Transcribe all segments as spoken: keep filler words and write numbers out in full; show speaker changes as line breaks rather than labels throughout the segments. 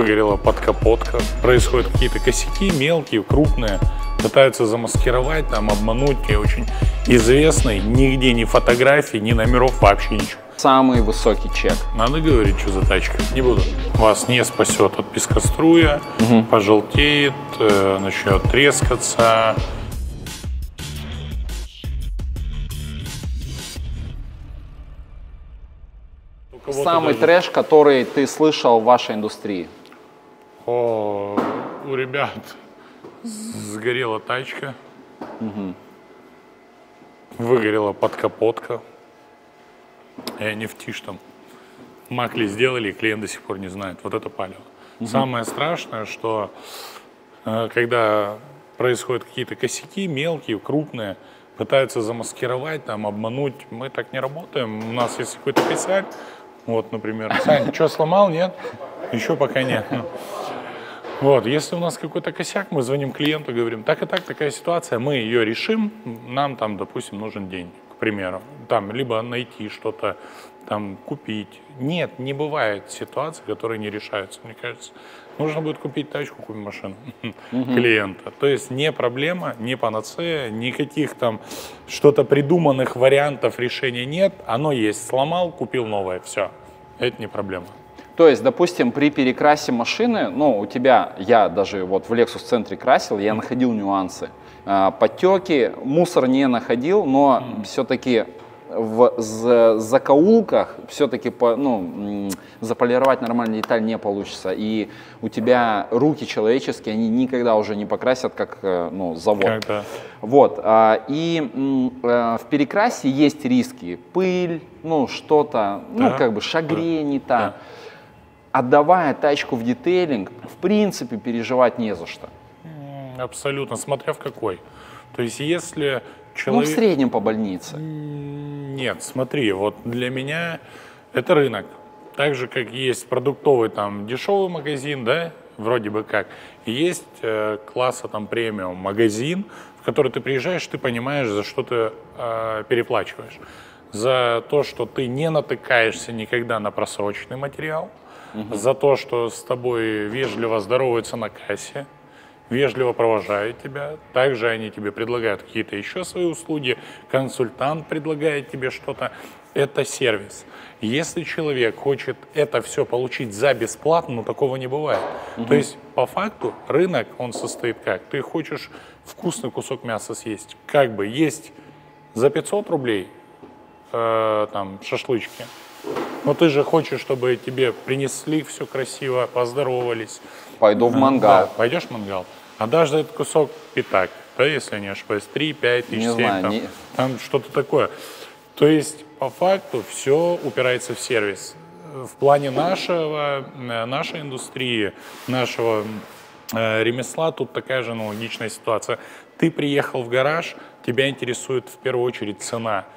выгорела подкапотка, происходят какие-то косяки мелкие, крупные, пытаются замаскировать, там, обмануть. И очень известный, нигде ни фотографий, ни номеров, вообще ничего.
Самый высокий чек.
Надо говорить, что за тачка. Не буду. Вас не спасет от пескоструя, угу. пожелтеет, э, начнет трескаться.
Самый даже... трэш, который ты слышал в вашей индустрии?
О, у ребят сгорела тачка, угу. выгорела подкапотка, и они в тишь там макли сделали, и клиент до сих пор не знает. Вот это палево. Угу. Самое страшное, что э, когда происходят какие-то косяки мелкие, крупные, пытаются замаскировать, там, обмануть, мы так не работаем. У нас есть какой-то косяк. Вот, например, Сань, что, сломал? Нет? Еще пока нет. Вот, если у нас какой-то косяк, мы звоним клиенту, говорим, так и так, такая ситуация, мы ее решим, нам там, допустим, нужен день, к примеру. Там, либо найти что-то, там, купить. Нет, не бывает ситуаций, которые не решаются, мне кажется. Нужно будет купить тачку, купить машину угу. клиента. То есть не проблема, не панацея, никаких там что-то придуманных вариантов решения нет. Оно есть. Сломал, купил новое. Все. Это не проблема.
То есть, допустим, при перекрасе машины, ну, у тебя, я даже вот в Lexus-центре красил, я находил нюансы. Подтеки, мусор не находил, но mm. все-таки в закоулках все-таки ну, заполировать нормальную деталь не получится. И у тебя руки человеческие, они никогда уже не покрасят, как ну, завод. Когда? Вот. И в перекрасе есть риски. Пыль, ну что-то, да? ну как бы шагре да. не та. Да. Отдавая тачку в детейлинг, в принципе, переживать не за что.
Абсолютно, смотря в какой. То есть если... Человек...
Ну, в среднем по больнице.
Нет, смотри, вот для меня это рынок. Так же, как есть продуктовый там дешевый магазин, да, вроде бы как, и есть э, класса там премиум магазин, в который ты приезжаешь, ты понимаешь, за что ты э, переплачиваешь. За то, что ты не натыкаешься никогда на просроченный материал, угу. за то, что с тобой вежливо здороваются на кассе, вежливо провожают тебя, также они тебе предлагают какие-то еще свои услуги, консультант предлагает тебе что-то. Это сервис. Если человек хочет это все получить за бесплатно, ну такого не бывает. Угу. То есть по факту рынок, он состоит как? Ты хочешь вкусный кусок мяса съесть, как бы есть за пятьсот рублей э, там шашлычки, но ты же хочешь, чтобы тебе принесли все красиво, поздоровались.
Пойду в мангал.
Да, пойдешь в мангал. А даже за этот кусок пятак, да, если я не ошибаюсь, три-пять тысяч, семь, там, не... там что-то такое. То есть, по факту, все упирается в сервис. В плане нашего, нашей индустрии, нашего э, ремесла, тут такая же аналогичная ситуация. Ты приехал в гараж, тебя интересует в первую очередь цена,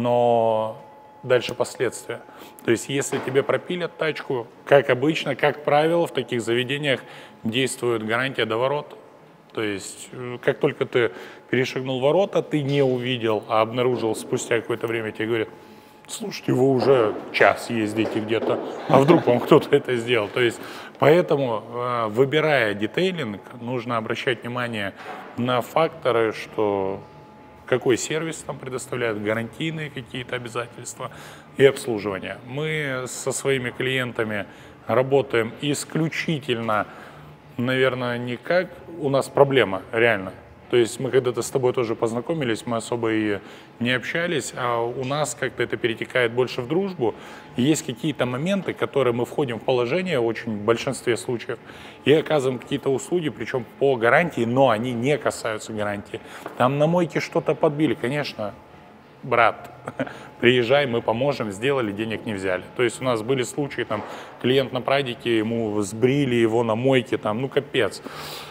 но дальше последствия. То есть, если тебе пропилят тачку, как обычно, как правило, в таких заведениях действует гарантия до ворот. То есть, как только ты перешагнул ворота, ты не увидел, а обнаружил спустя какое-то время, тебе говорят, слушайте, вы уже час ездите где-то, а вдруг вам кто-то это сделал. То есть, поэтому, выбирая детейлинг, нужно обращать внимание на факторы, что какой сервис там предоставляют, гарантийные какие-то обязательства и обслуживание. Мы со своими клиентами работаем исключительно, наверное, не как у нас проблема, реально. То есть мы когда-то с тобой тоже познакомились, мы особо и не общались, а у нас как-то это перетекает больше в дружбу. И есть какие-то моменты, которые мы входим в положение, очень в большинстве случаев, и оказываем какие-то услуги, причем по гарантии, но они не касаются гарантии. Там на мойке что-то подбили, конечно, брат, приезжай, мы поможем, сделали, денег не взяли. То есть у нас были случаи, там, клиент на прадике, ему сбрили его на мойке, там, ну капец.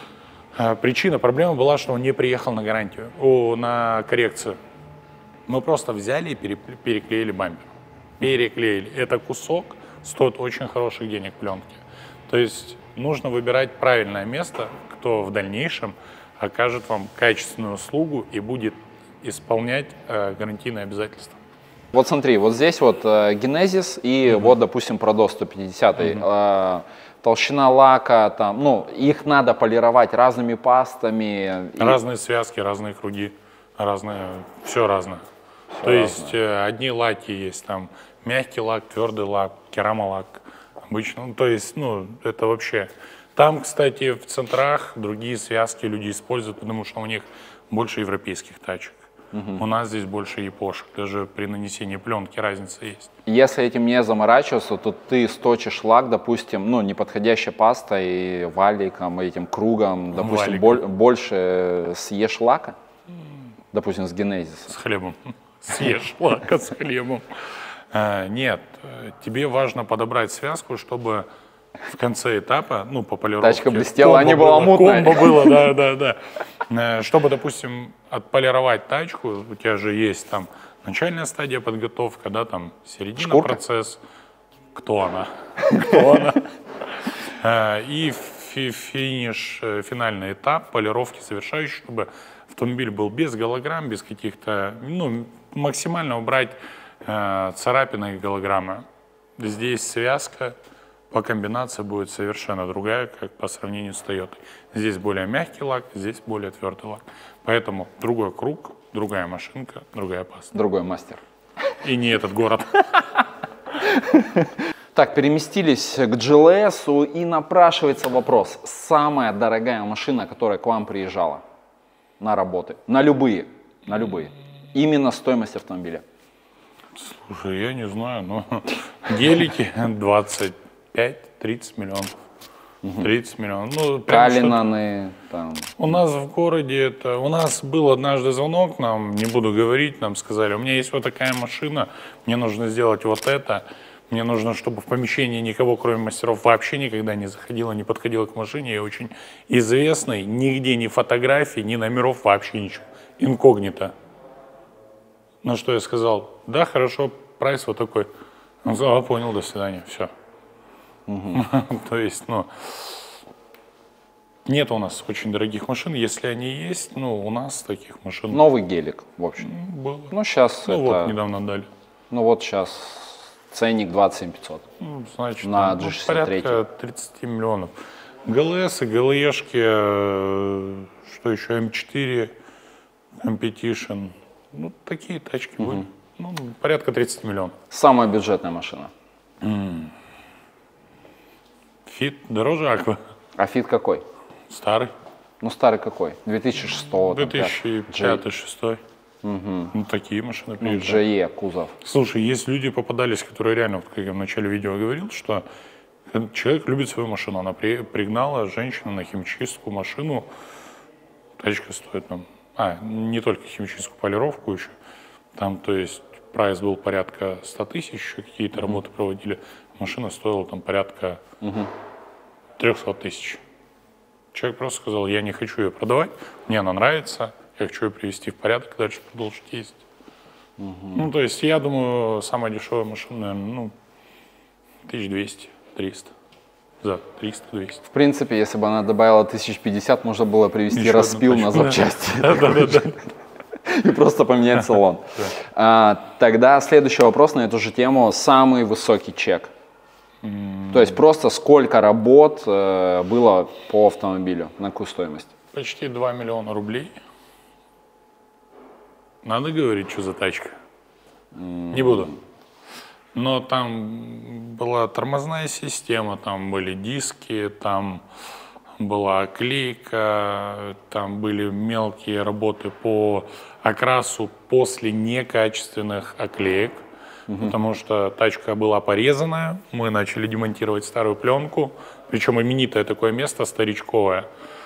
Причина, проблема была, что он не приехал на гарантию, о, на коррекцию. Мы просто взяли и переклеили бампер. Переклеили. Это кусок стоит очень хороших денег пленки. То есть нужно выбирать правильное место, кто в дальнейшем окажет вам качественную услугу и будет исполнять э, гарантийные обязательства.
Вот смотри, вот здесь вот э, Genesis и mm-hmm. вот, допустим, Продо сто пятьдесят. Mm-hmm. э, толщина лака, там, ну, их надо полировать разными пастами.
Разные и... связки, разные круги, разные, все разное. Все То разное. есть э, одни лаки есть, там, мягкий лак, твердый лак, керамолак, обычно, ну, то есть, ну, это вообще... Там, кстати, в центрах другие связки люди используют, потому что у них больше европейских тачек. Угу. У нас здесь больше япошек, даже при нанесении пленки разница есть.
Если этим не заморачиваться, то ты сточишь лак, допустим, ну, неподходящей пастой, валиком, этим кругом, допустим, боль, больше съешь лака, допустим, с генезиса.
С хлебом. Съешь лака с хлебом. Нет, тебе важно подобрать связку, чтобы... В конце этапа, ну, по полировке.
Тачка блестела, а не была мутная.
Комбо было, да, да, да. Чтобы, допустим, отполировать тачку, у тебя же есть там начальная стадия подготовка, да, там середина
Шкурка?
Процесс. Кто она? Кто она? И финиш, финальный этап полировки завершающий, чтобы автомобиль был без голограмм, без каких-то, ну, максимально убрать царапины и голограммы. Здесь связка. По комбинации будет совершенно другая, как по сравнению с Toyota. Здесь более мягкий лак, здесь более твердый лак. Поэтому другой круг, другая машинка, другая паста.
Другой мастер.
И не этот город.
Так, переместились к джи эл эс, и напрашивается вопрос. Самая дорогая машина, которая к вам приезжала на работы? На любые, на любые. Именно стоимость автомобиля.
Слушай, я не знаю, но гелики двадцать пять-тридцать миллионов. тридцать миллионов. Ну,
Калинаны там.
У нас в городе это... У нас был однажды звонок, нам, не буду говорить, нам сказали, у меня есть вот такая машина, мне нужно сделать вот это. Мне нужно, чтобы в помещении никого, кроме мастеров, вообще никогда не заходило, не подходило к машине. Я очень известный, нигде ни фотографий, ни номеров, вообще ничего. Инкогнито. На что я сказал, да, хорошо, прайс вот такой. Он сказал, а, понял, до свидания, все. Угу. То есть, ну, нет у нас очень дорогих машин. Если они есть, ну, у нас таких машин...
Новый гелик, в общем.
Было.
Ну, сейчас
ну,
это...
вот, недавно дали.
Ну, вот сейчас ценник двадцать семь тысяч пятьсот.
Ну, значит,
на
ну,
джи шестьдесят три.
Порядка тридцать миллионов. ГЛС и ГЛЕшки, что еще, эм четыре, Competition. Ну, такие тачки угу. были. Ну, порядка тридцать миллионов.
Самая бюджетная машина?
Фит дороже Аква.
А Фит какой?
Старый.
Ну, старый какой? две тысячи шестого.
две тысячи пятый — две тысячи шестой. Угу. Ну, такие машины приезжают.
Ну, джи и кузов.
Слушай, есть люди попадались, которые реально, вот, как я в начале видео говорил, что человек любит свою машину. Она при, пригнала женщину на химчистку машину. Тачка стоит там... А, не только химчистку, полировку еще. Там, то есть, прайс был порядка ста тысяч, еще какие-то uh-huh. работы проводили. Машина стоила там порядка uh-huh. трехсот тысяч. Человек просто сказал, я не хочу ее продавать, мне она нравится, я хочу ее привести в порядок, дальше продолжить ездить. Uh-huh. Ну, то есть, я думаю, самая дешевая машина, наверное, ну, тысяч двести — триста. За триста-двести.
В принципе, если бы она добавила тысяч пятьдесят, можно было привезти еще распил на запчасти. И просто поменять салон. Тогда следующий вопрос на эту же тему. Самый высокий чек. То есть просто сколько работ было по автомобилю, на какую стоимость?
Почти два миллиона рублей. Надо говорить, что за тачка? Не буду. Но там была тормозная система, там были диски, там была оклейка, там были мелкие работы по окрасу после некачественных оклеек, угу. потому что тачка была порезанная, мы начали демонтировать старую пленку, причем именитое такое место, старичковое.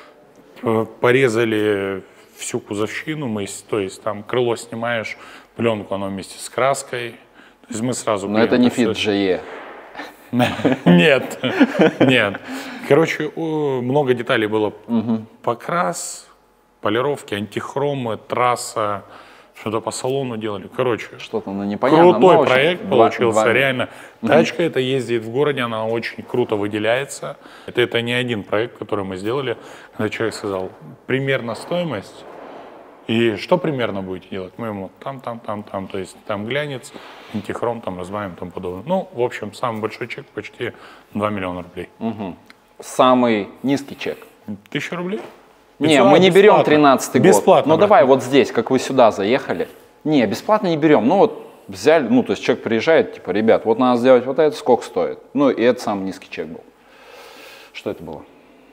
Порезали всю кузовщину, мы, то есть там крыло снимаешь, пленку, оно вместе с краской. То есть мы сразу...
Но это не Фит джи и.
Нет, нет. Короче, много деталей было. Покрас, полировки, антихромы, трасса, что-то по салону делали. Короче,
что-то на непонятном.
Крутой проект получился, реально. Тачка эта ездит в городе, она очень круто выделяется. Это, это не один проект, который мы сделали. Когда человек сказал, примерно стоимость, И что примерно будете делать? Мы ему там, там, там, там, то есть там глянец, антихром, там разбавим, там подобное. Ну, в общем, самый большой чек почти два миллиона рублей.
Угу. Самый низкий чек?
Тысяча рублей?
Не, мы не берем тринадцатый год.
Бесплатно.
Ну давай вот здесь, как вы сюда заехали. Не, бесплатно не берем. Ну вот взяли, ну то есть человек приезжает, типа, ребят, вот надо сделать вот это, сколько стоит? Ну и это самый низкий чек был. Что это было?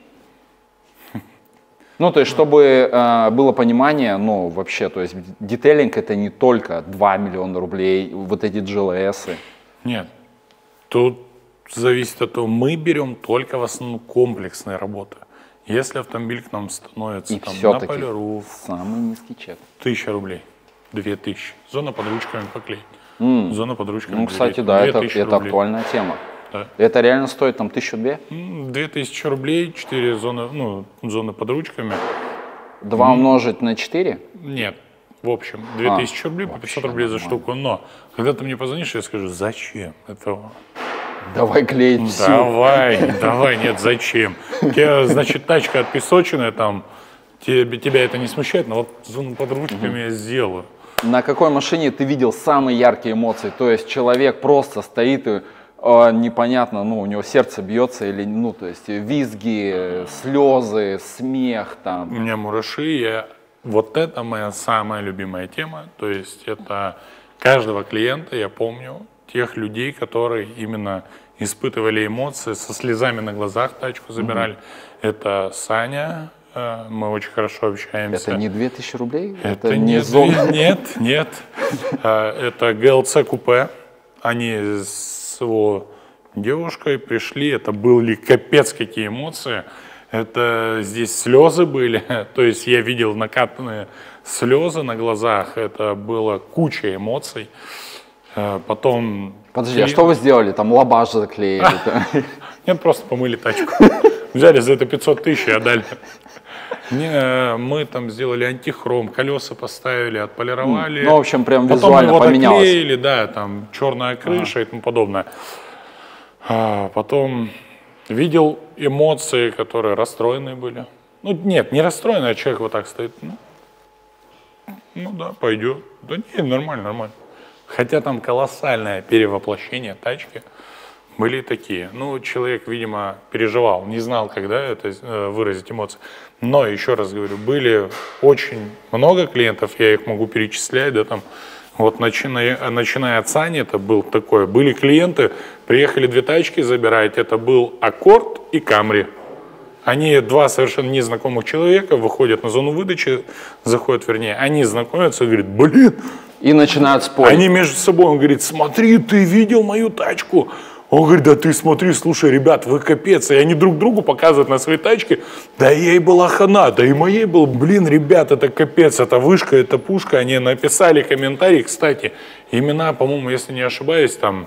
Ну, то есть, чтобы э, было понимание, ну, вообще, то есть, детейлинг это не только два миллиона рублей, вот эти джи эл эс.
Нет, тут зависит от того, мы берем только в основном комплексные работы. Если автомобиль к нам становится
и
там, на полиру,
самый низкий чек.
Тысяча рублей, две тысячи. Зона под ручками поклеить.
Mm.
Зона под ручками.
Ну, кстати, да, это, это актуальная тема.
Да.
Это реально стоит там тысячу две?
Две тысячи рублей, четыре зоны, ну, зоны под ручками.
Два mm. умножить на четыре?
Нет, в общем, две тысячи а, рублей по пятьсот рублей нормально. За штуку. Но, когда ты мне позвонишь, я скажу, зачем этого?
Давай клеить всю.
Давай, давай, нет, зачем? Тебе, значит, тачка отпесоченная, там, тебе, тебя это не смущает, но вот зону под ручками mm. я сделаю. На
какой машине ты видел самые яркие эмоции? То есть человек просто стоит и э, непонятно, ну, у него сердце бьется или, ну, то есть визги, слезы, смех там.
У меня мураши, я... вот это моя самая любимая тема, то есть это каждого клиента, я помню, тех людей, которые именно испытывали эмоции, со слезами на глазах тачку забирали. Mm-hmm. Это Саня, мы очень хорошо общаемся.
Это не две тысячи рублей?
Это, это не зона? Нет, нет. Это гэ эл цэ купе. Они с его девушкой пришли, это были капец какие эмоции. Это здесь слезы были, то есть я видел накатанные слезы на глазах, это было куча эмоций. Потом...
Подожди, а что вы сделали? Там лабаш заклеили?
Нет, просто помыли тачку. Взяли за это пятьсот тысяч и отдали. Не, мы там сделали антихром, колеса поставили, отполировали.
Ну, в общем, прям визуально
потом
поменялось.
Потом доклеили, да, там черная крыша ага. и тому подобное. А потом видел эмоции, которые расстроенные были. Ну, нет, не расстроенные, а человек вот так стоит. Ну, ну да, пойдет. Да не, нормально, нормально. Хотя там колоссальное перевоплощение тачки. Были такие. Ну, человек, видимо, переживал, не знал, когда это э, выразить эмоции. Но, еще раз говорю, были очень много клиентов, я их могу перечислять, да, там, вот начиная, начиная от Сани, это был такое. Были клиенты, приехали две тачки забирать, это был Аккорд и Камри. Они, два совершенно незнакомых человека, выходят на зону выдачи, заходят, вернее, они знакомятся и говорят, блин.
И начинают спорить.
Они между собой, он говорит, смотри, ты видел мою тачку? Он говорит, да ты смотри, слушай, ребят, вы капец. И они друг другу показывают на своей тачке, да ей была хана, да и моей был, блин, ребят, это капец, это вышка, это пушка. Они написали комментарий, кстати, имена, по-моему, если не ошибаюсь, там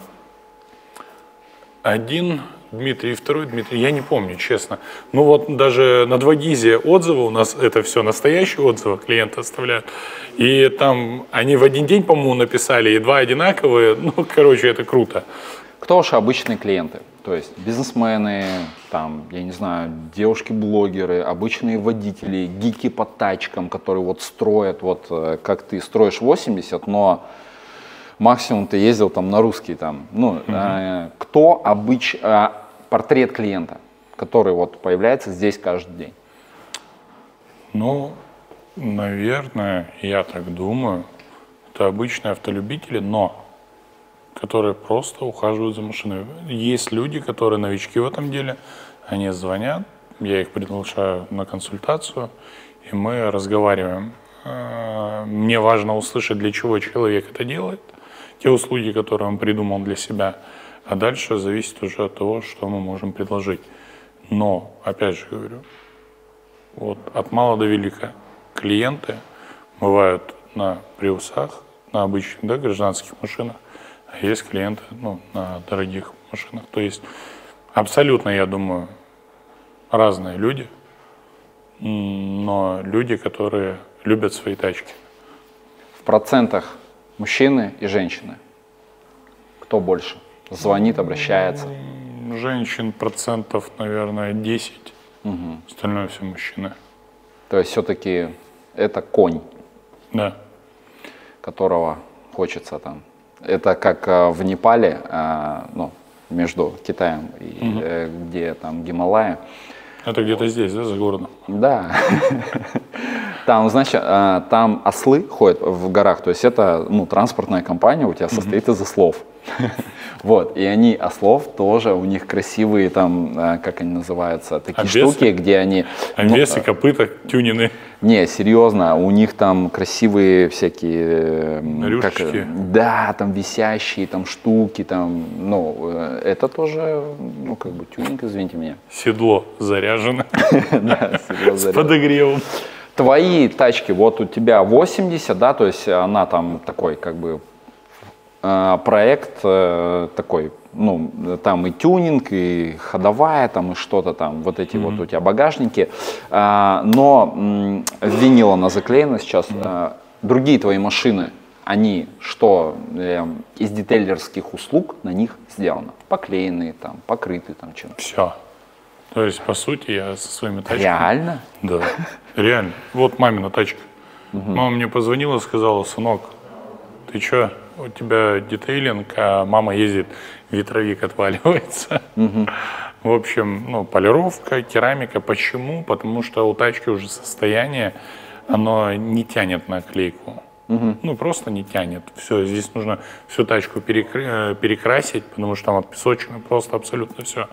один Дмитрий, второй Дмитрий, я не помню, честно. Ну вот даже на два гизе отзывы у нас, это все настоящие отзывы, клиенты оставляют. И там они в один день, по-моему, написали, и два одинаковые, ну, короче, это круто.
Кто же обычные клиенты? То есть бизнесмены, там, я не знаю, девушки-блогеры, обычные водители, гики по тачкам, которые вот строят, вот как ты строишь восемьдесят, но максимум ты ездил там на русский там. Ну, mm-hmm. э, кто обыч, э, портрет клиента, который вот появляется здесь каждый день?
Ну, наверное, я так думаю, это обычные автолюбители, но которые просто ухаживают за машиной. Есть люди, которые новички в этом деле, они звонят, я их приглашаю на консультацию, и мы разговариваем. Мне важно услышать, для чего человек это делает, те услуги, которые он придумал для себя, а дальше зависит уже от того, что мы можем предложить. Но, опять же говорю, вот от мала до велика клиенты бывают на приусах, на обычных, да, гражданских машинах, а есть клиенты, ну, на дорогих машинах. То есть абсолютно, я думаю, разные люди, но люди, которые любят свои тачки.
В процентах мужчины и женщины кто больше звонит, обращается?
Женщин процентов, наверное, десять, угу. Остальное все мужчины.
То есть все-таки это конь?
Да.
Которого хочется там. Это как э, в Непале, э, ну, между Китаем и угу. э, где там Гималаи.
Это где-то здесь, да, за городом?
Да. Там, значит, там ослы ходят в горах, то есть это, ну, транспортная компания у тебя состоит из ослов. Вот, и они, ослов тоже, у них красивые там, как они называются, такие штуки, где они...
Обвесы, копыта, тюнины.
Не, серьезно, у них там красивые всякие...
Рюшечки.
Да, там висящие там штуки, там, ну, это тоже, ну, как бы тюнинг, извините меня.
Седло заряжено.
Да, седло заряжено.
С подогревом.
Твои тачки, вот у тебя восемьдесят, да, то есть она там такой, как бы, проект такой, ну, там и тюнинг, и ходовая, там, и что-то там, вот эти mm-hmm. вот у тебя багажники, но винила она заклеена сейчас. Mm-hmm. Другие твои машины, они что из детейлерских услуг на них сделано? Поклеенные, там, покрытые, там, чем-то.
Все. То есть, по сути, я со своими тачками...
Реально?
Да, реально. Вот мамина тачка. Угу. Мама мне позвонила, сказала: сынок, ты чё, у тебя детейлинг, а мама ездит, ветровик отваливается. Угу. В общем, ну, полировка, керамика. Почему? Потому что у тачки уже состояние, оно не тянет на клейку. Угу. Ну, просто не тянет. Все, здесь нужно всю тачку перекра- перекрасить, потому что там отпесочено просто абсолютно все.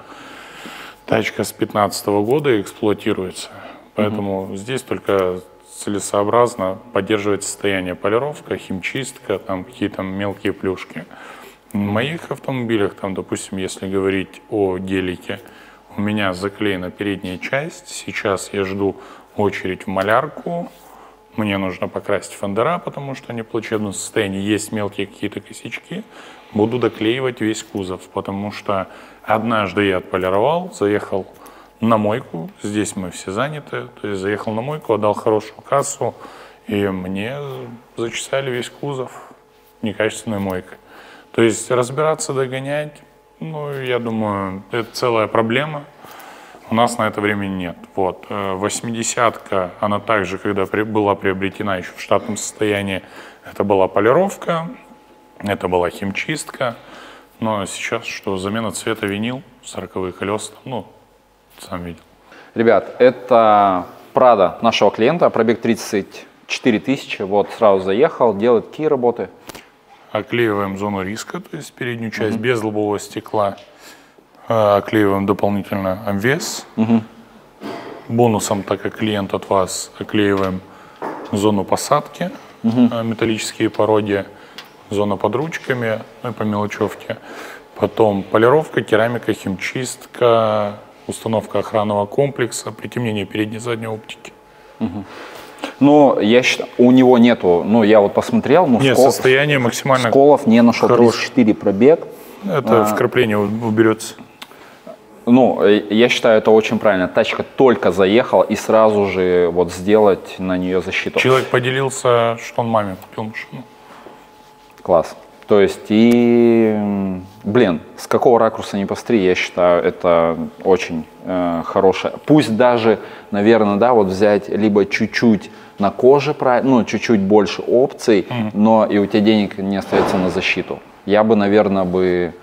Тачка с пятнадцатого года эксплуатируется, поэтому mm-hmm. здесь только целесообразно поддерживать состояние: полировка, химчистка, там какие-то мелкие плюшки. В моих автомобилях, там, допустим, если говорить о гелике, у меня заклеена передняя часть, сейчас я жду очередь в малярку, мне нужно покрасить фендера, потому что они в плачевном состоянии, есть мелкие какие-то косячки, буду доклеивать весь кузов, потому что однажды я отполировал, заехал на мойку, здесь мы все заняты, то есть заехал на мойку, отдал хорошую кассу, и мне зачесали весь кузов некачественной мойкой. То есть разбираться, догонять, ну, я думаю, это целая проблема. У нас на это времени нет. Вот. восьмидесятка, она также, когда была приобретена еще в штатном состоянии, это была полировка, это была химчистка. Но сейчас что, замена цвета винил, сороковые колеса, ну, сам видел.
Ребят, это Прада нашего клиента, пробег тридцать четыре тысячи, вот сразу заехал, делает какие работы?
Оклеиваем зону риска, то есть переднюю часть угу. без лобового стекла. Оклеиваем дополнительно обвес. Угу. Бонусом, так как клиент от вас, оклеиваем зону посадки, угу. металлические породья, зона под ручками, ну и по мелочевке. Потом полировка, керамика, химчистка, установка охранного комплекса, притемнение передней и задней оптики.
Угу. Ну, я считаю, у него нету, ну, я вот посмотрел, ну,
Нет, скол... состояние максимально
сколов не нашел, тридцать четыре пробег.
Это а... вкрапление уберется.
Ну, я считаю, это очень правильно. Тачка только заехала, и сразу же вот сделать на нее защиту.
Человек поделился, что он маме купил машину.
Класс. То есть, и, блин, с какого ракурса не посмотри, я считаю, это очень э, хорошее. Пусть даже, наверное, да, вот взять либо чуть-чуть на коже, ну, чуть-чуть больше опций, mm-hmm. но и у тебя денег не остается на защиту. Я бы, наверное, бы,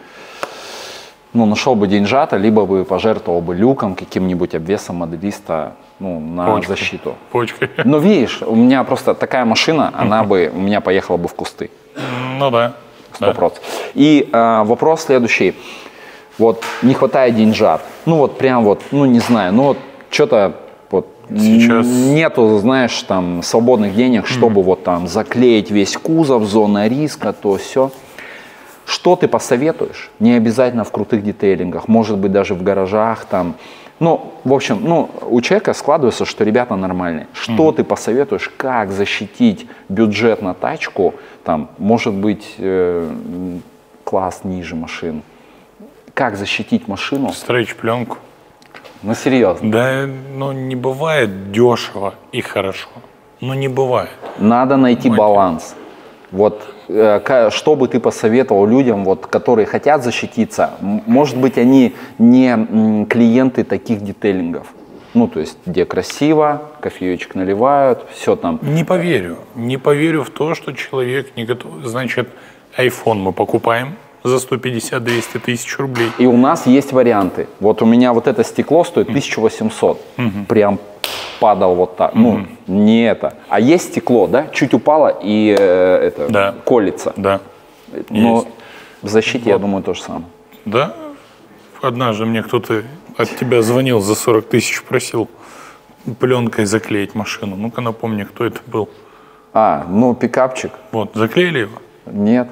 ну, нашел бы деньжата, либо бы пожертвовал бы люком, каким-нибудь обвесом моделиста, ну, на Почкой. защиту.
Почкой.
Но видишь, у меня просто такая машина, она бы, у меня поехала бы в кусты.
Ну да.
Сто процентов. И э, вопрос следующий. Вот не хватает деньжат. Ну вот прям вот, ну не знаю, ну вот что-то вот сейчас нету, знаешь, там свободных денег, чтобы mm. вот там заклеить весь кузов, зона риска, то все. Что ты посоветуешь? Не обязательно в крутых детейлингах, может быть даже в гаражах там. Ну, в общем, ну, у человека складывается, что ребята нормальные. Что mm-hmm. ты посоветуешь, как защитить бюджет на тачку, там, может быть, э, класс ниже машин. Как защитить машину?
Стрейч-пленку.
Ну, серьезно.
Да, ну, не бывает дешево и хорошо. Ну, не бывает.
Надо найти Мать. баланс. Вот, э, что бы ты посоветовал людям, вот, которые хотят защититься? Может быть, они не м, клиенты таких детейлингов. Ну, то есть, где красиво, кофеечек наливают, все там.
Не поверю. Не поверю в то, что человек не готов. Значит, iPhone мы покупаем за сто пятьдесят — двести тысяч рублей.
И у нас есть варианты. Вот у меня вот это стекло стоит тысяча восемьсот. Mm-hmm. Прям падал вот так. Mm-hmm. Ну, не это. А есть стекло, да? Чуть упало и э, это
да.
колется.
Да.
Но
есть.
В защите, вот. Я думаю, то же самое.
Да? Однажды мне кто-то от тебя звонил за сорок тысяч, просил пленкой заклеить машину. Ну-ка напомни, кто это был.
А, ну пикапчик.
Вот, заклеили его?
Нет.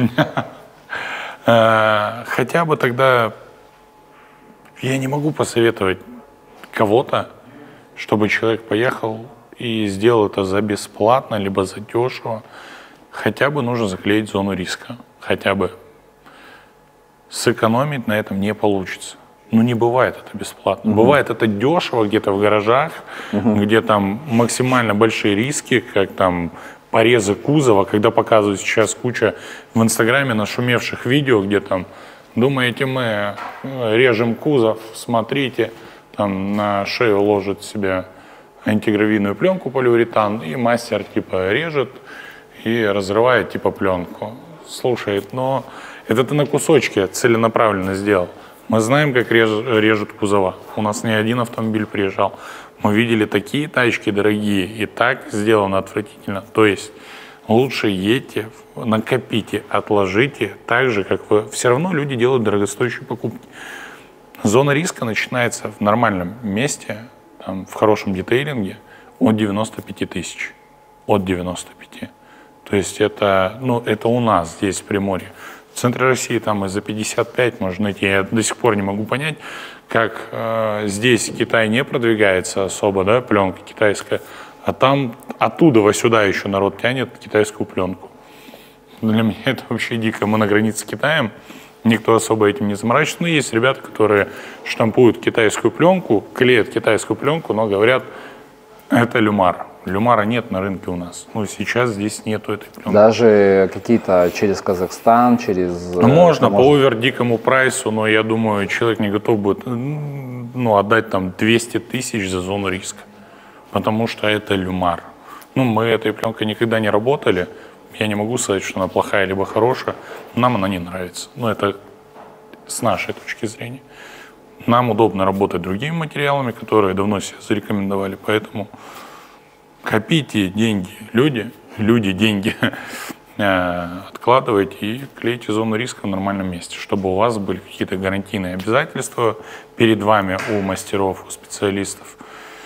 Хотя бы тогда я не могу посоветовать кого-то, чтобы человек поехал и сделал это за бесплатно, либо за дешево. Хотя бы нужно заклеить зону риска. Хотя бы. Сэкономить на этом не получится. Ну, не бывает это бесплатно. Угу. Бывает это дешево где-то в гаражах, угу. где там максимально большие риски, как там порезы кузова, когда показывают сейчас куча в Инстаграме нашумевших видео, где там, думаете, мы режем кузов, смотрите, там на шею ложит себе антигравийную пленку полиуретан, и мастер типа режет и разрывает типа пленку. Слушай, но это ты на кусочки целенаправленно сделал. Мы знаем, как режут, режут кузова. У нас не один автомобиль приезжал. Мы видели такие тачки дорогие, и так сделано отвратительно. То есть лучше едьте, накопите, отложите, так же, как вы. Все равно люди делают дорогостоящие покупки. Зона риска начинается в нормальном месте, там, в хорошем детейлинге, от девяноста пяти тысяч. От девяноста пяти. То есть это, ну, это у нас здесь, в Приморье. В центре России там и за пятьдесят пять можно найти. Я до сих пор не могу понять, как э, здесь Китай не продвигается особо, да, пленка китайская, а там оттуда во сюда еще народ тянет китайскую пленку. Для меня это вообще дико. Мы на границе с Китаем, никто особо этим не заморачивается. Но есть ребята, которые штампуют китайскую пленку, клеят китайскую пленку, но говорят, это люмар. Люмара нет на рынке у нас. Ну, сейчас здесь нету этой пленки.
Даже какие-то через Казахстан, через...
Ну, можно по овер дикому прайсу, но я думаю, человек не готов будет, ну, отдать там двести тысяч за зону риска. Потому что это люмар. Ну, мы этой пленкой никогда не работали. Я не могу сказать, что она плохая либо хорошая. Нам она не нравится. Ну, это с нашей точки зрения. Нам удобно работать другими материалами, которые давно себя зарекомендовали. Поэтому... Копите деньги, люди, люди деньги, откладывайте и клейте зону риска в нормальном месте, чтобы у вас были какие-то гарантийные обязательства перед вами у мастеров, у специалистов.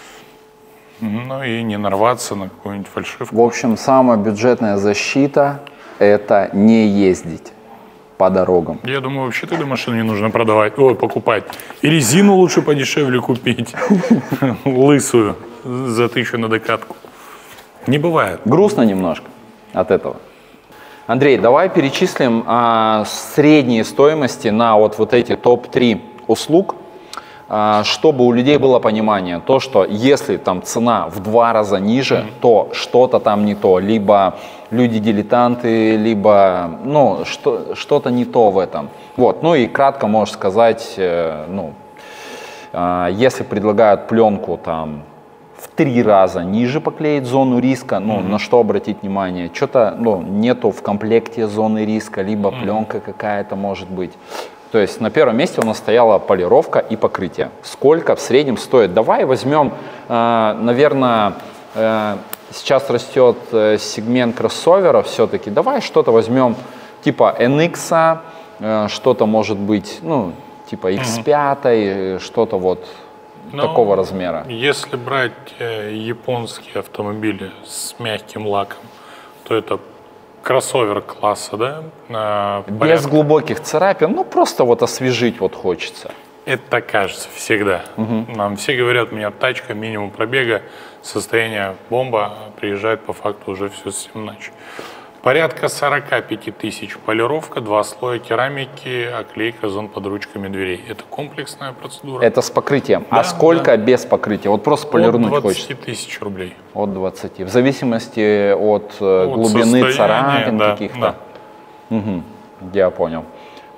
Ну и не нарваться на какую-нибудь фальшивку.
В общем, самая бюджетная защита – это не ездить по дорогам.
Я думаю, вообще тогда машину не нужно продавать, ой, покупать. И резину лучше подешевле купить, лысую, за тысячу на докатку. Не бывает.
Грустно немножко от этого. Андрей, давай перечислим а, средние стоимости на вот, вот эти топ три услуг, а, чтобы у людей было понимание, то, что если там цена в два раза ниже, mm-hmm. то что-то там не то, либо люди-дилетанты, либо ну, что, что-то не то в этом. Вот. Ну и кратко можешь сказать, э, ну, э, если предлагают пленку там в три раза ниже поклеить зону риска, ну, mm-hmm. на что обратить внимание? Что-то ну, нету в комплекте зоны риска, либо mm-hmm. пленка какая-то может быть. То есть на первом месте у нас стояла полировка и покрытие. Сколько в среднем стоит? Давай возьмем, э, наверное, э, сейчас растет э, сегмент кроссоверов все-таки. Давай что-то возьмем типа эн икс, э, что-то может быть, ну, типа икс пять, mm-hmm. что-то вот
Но
такого размера.
Если брать э, японские автомобили с мягким лаком, то это кроссовер класса, да? Э,
Без
порядка.
глубоких царапин, ну просто вот освежить вот хочется.
Это так кажется всегда. Угу. Нам все говорят, у меня тачка, минимум пробега, состояние бомба, приезжает по факту уже все совсем иначе. Порядка сорок пять тысяч полировка, два слоя керамики, оклейка зон под ручками дверей. Это комплексная процедура.
Это с покрытием.
Да,
а сколько
да.
без покрытия? Вот просто полирнуть
от
хочется.
двадцати тысяч рублей.
От двадцати. В зависимости от, от глубины царапин
да,
каких-то.
Да.
Угу. Я понял.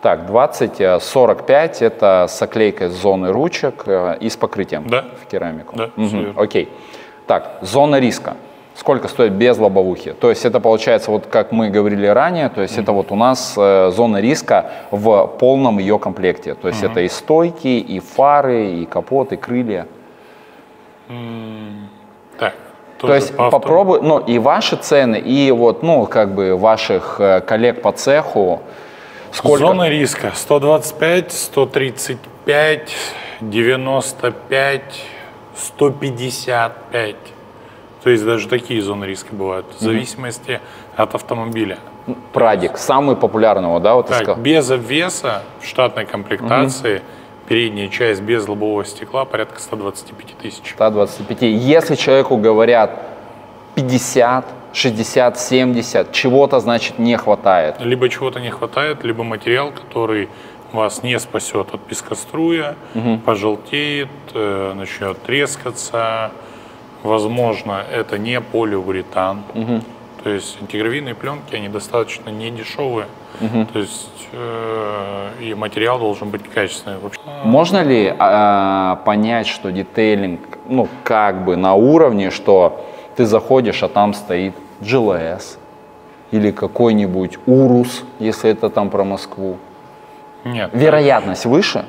Так, двадцать сорок пять это с оклейкой с зоной ручек э, и с покрытием
да.
в керамику.
Да,
угу. Окей. Так, зона риска. Сколько стоит без лобовухи? То есть это получается, вот как мы говорили ранее, то есть mm-hmm. это вот у нас э, зона риска в полном ее комплекте. То есть mm-hmm. это и стойки, и фары, и капот, и крылья.
Mm-hmm. Так.
То есть по попробуй, ну и ваши цены, и вот, ну как бы ваших э, коллег по цеху. Сколько?
Зона риска сто двадцать пять, сто тридцать пять, девяносто пять, сто пятьдесят пять. То есть даже такие зоны риска бывают, в зависимости mm-hmm. от автомобиля.
Прадик, самый популярный, да, вот
так, без обвеса в штатной комплектации mm-hmm. передняя часть без лобового стекла порядка ста двадцати пяти тысяч.
ста двадцати пяти. Если человеку говорят пятьдесят, шестьдесят, семьдесят, чего-то, значит, не хватает.
Либо чего-то не хватает, либо материал, который вас не спасет от пескоструя, угу. пожелтеет, э, начнет трескаться. Возможно, это не полиуретан. Угу. То есть антигравийные пленки, они достаточно не дешевые. Угу. То есть э, и материал должен быть качественный.
Можно ли э, понять, что детейлинг, ну, как бы на уровне, что ты заходишь, а там стоит джи эл эс или какой-нибудь Урус, если это там про Москву?
Нет.
Вероятность выше?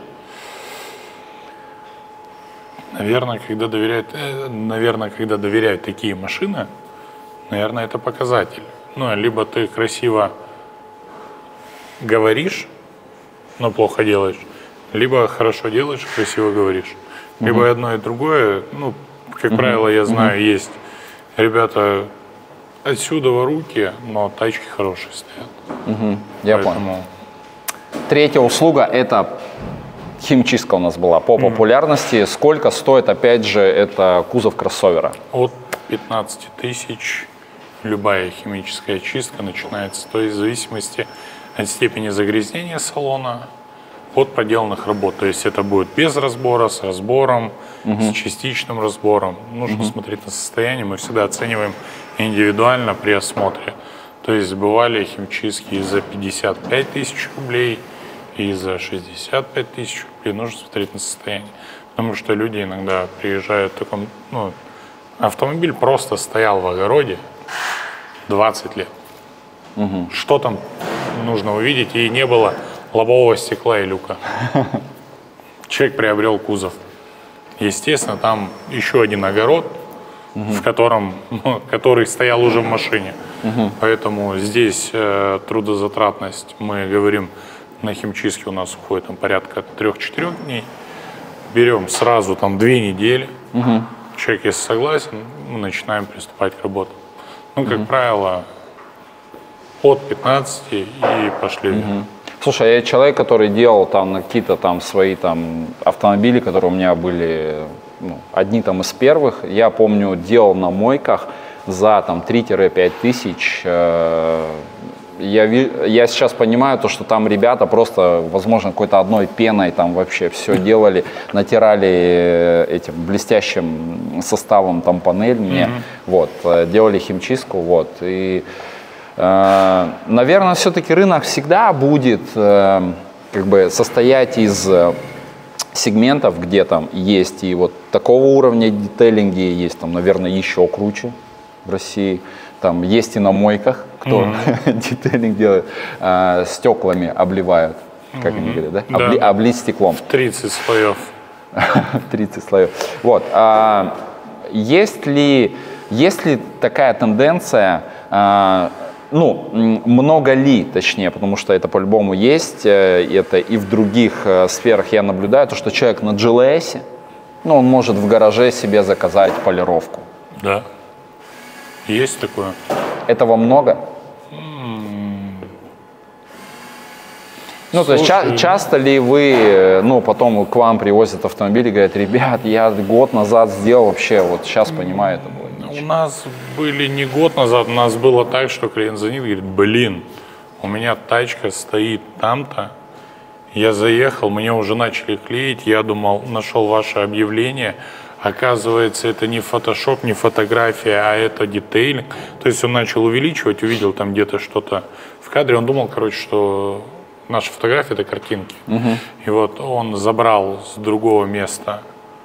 Наверное, когда доверяют, наверное, когда доверяют такие машины, наверное, это показатель. Ну, либо ты красиво говоришь, но плохо делаешь, либо хорошо делаешь, красиво говоришь. Либо угу. одно и другое. Ну, как угу. правило, я знаю, угу. есть ребята отсюда в руки, но тачки хорошие стоят.
Угу. Я Поэтому... понял. Третья услуга – это химчистка у нас была по популярности. Mm. Сколько стоит, опять же, это кузов кроссовера?
От пятнадцати тысяч любая химическая чистка начинается. То есть в зависимости от степени загрязнения салона, от проделанных работ. То есть это будет без разбора, с разбором, mm-hmm. с частичным разбором. Нужно mm-hmm. смотреть на состояние. Мы всегда оцениваем индивидуально при осмотре. То есть бывали химчистки и за пятьдесят пять тысяч рублей, и за шестьдесят пять тысяч рублей. Нужно смотреть на состояние. Потому что люди иногда приезжают в таком, ну, автомобиль просто стоял в огороде двадцать лет. Угу. Что там нужно увидеть? И не было лобового стекла и люка. Человек приобрел кузов. Естественно, там еще один огород, угу. в котором, ну, который стоял уже в машине. Угу. Поэтому здесь э, трудозатратность, мы говорим, на химчистке у нас уходит там, порядка трех-четырех дней. Берем сразу там две недели. Угу. Человек, если согласен, мы начинаем приступать к работе. Ну, как угу. правило, от пятнадцати и пошли. Угу.
Слушай, я человек, который делал там какие-то там свои там автомобили, которые у меня были, ну, одни там из первых. Я помню, делал на мойках за там три-пять тысяч. Э, я, я сейчас понимаю то, что там ребята просто, возможно, какой-то одной пеной там вообще все делали, натирали этим блестящим составом там панель мне, mm-hmm. вот, делали химчистку, вот, и, э, наверное, все-таки рынок всегда будет э, как бы состоять из сегментов, где там есть и вот такого уровня детейлинги, есть там, наверное, еще круче в России. Там есть и на мойках, кто mm-hmm. детейлинг делает, а, стеклами обливают, как mm-hmm. они говорят, да? Обли, да. Облить стеклом.
В тридцать слоев.
тридцать слоев. Вот. А, есть ли, есть ли такая тенденция, а, ну, много ли, точнее, потому что это по-любому есть, это и в других сферах я наблюдаю, то, что человек на джи эл эс, ну, он может в гараже себе заказать полировку.
Да. Есть такое.
Этого много? Mm. Ну, Слушай, то есть ча- часто ли вы, ну, потом к вам привозят автомобили и говорят, ребят, я год назад сделал вообще, вот сейчас понимаю, это было.
У нас были не год назад, у нас было так, что клиент звонит и говорит, блин, у меня тачка стоит там-то, я заехал, мне уже начали клеить, я думал, нашел ваше объявление. Оказывается, это не фотошоп, не фотография, а это детейлинг. То есть он начал увеличивать, увидел там где-то что-то в кадре. Он думал, короче, что наши фотографии — это картинки.
Угу.
И вот он забрал с другого места,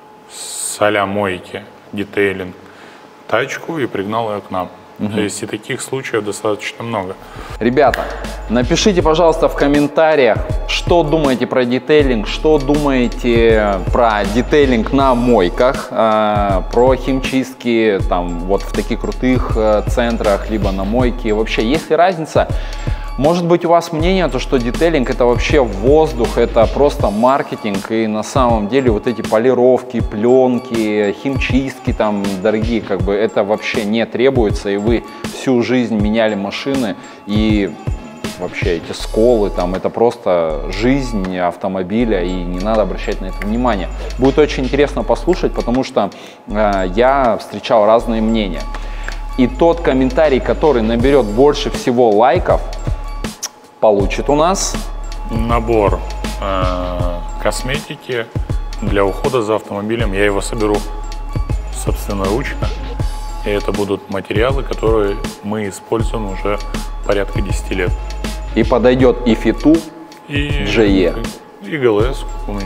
с а-ля мойки, детейлинг, тачку и пригнал ее к нам. Угу. То есть и таких случаев достаточно много.
Ребята, напишите, пожалуйста, в комментариях, что думаете про детейлинг, что думаете про детейлинг на мойках, э, про химчистки там вот в таких крутых э, центрах, либо на мойке. Вообще, есть ли разница? Может быть, у вас мнение, то, что детейлинг — это вообще воздух, это просто маркетинг, и на самом деле вот эти полировки, пленки, химчистки там дорогие, как бы это вообще не требуется, и вы всю жизнь меняли машины, и вообще эти сколы, там, это просто жизнь автомобиля, и не надо обращать на это внимание. Будет очень интересно послушать, потому что э, я встречал разные мнения. И тот комментарий, который наберет больше всего лайков, получит у нас
набор э, косметики для ухода за автомобилем. Я его соберу собственноручно. И это будут материалы, которые мы используем уже порядка десяти лет.
И подойдет и Фиту,
и
джи и,
и ГЛС,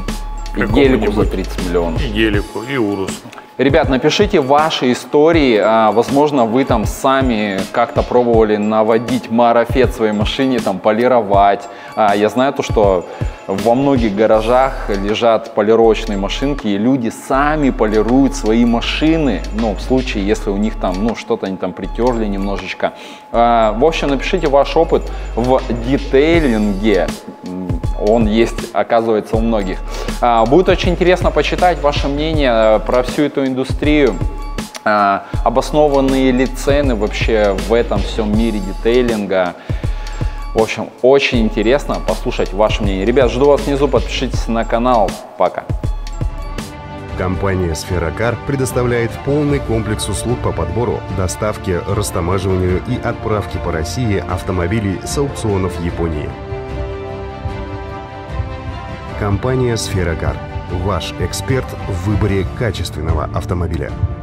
и гелику за тридцать миллионов.
И гелику, и Урусу.
Ребят, напишите ваши истории, возможно, вы там сами как-то пробовали наводить марафет в своей машине, там полировать. Я знаю то, что во многих гаражах лежат полировочные машинки, и люди сами полируют свои машины, ну, в случае, если у них там, ну, что-то они там притерли немножечко. В общем, напишите ваш опыт в детейлинге. Он есть, оказывается, у многих. Будет очень интересно почитать ваше мнение про всю эту индустрию. Обоснованные ли цены вообще в этом всем мире детейлинга. В общем, очень интересно послушать ваше мнение. Ребят, жду вас внизу, подпишитесь на канал. Пока.
Компания «Сферокар» предоставляет полный комплекс услуг по подбору, доставке, растамаживанию и отправке по России автомобилей с аукционов Японии. Компания «Сферокар» – ваш эксперт в выборе качественного автомобиля.